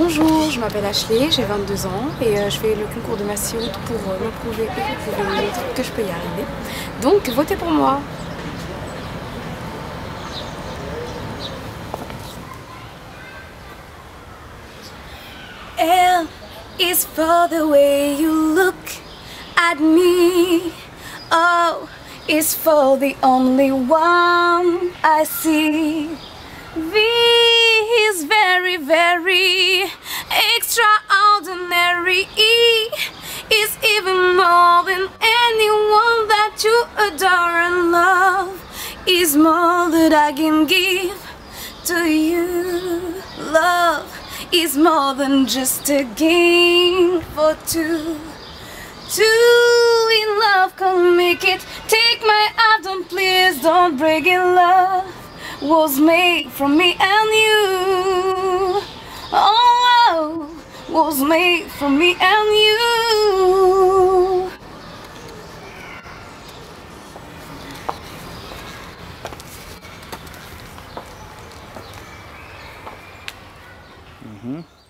Bonjour, je m'appelle Ashley, j'ai 22 ans et je fais le concours de Massywood pour me prouver que je peux y arriver. Donc votez pour moi. L is for the way you look at me. O is for the only one I see. V is very, very extraordinary. E is even more than anyone that you adore, and love is more that I can give to you. Love is more than just a game for two. Two in love can make it. Take my heart, don't please, don't break it. Love was made for me and you. Oh, love was made for me and you. Mm-hmm.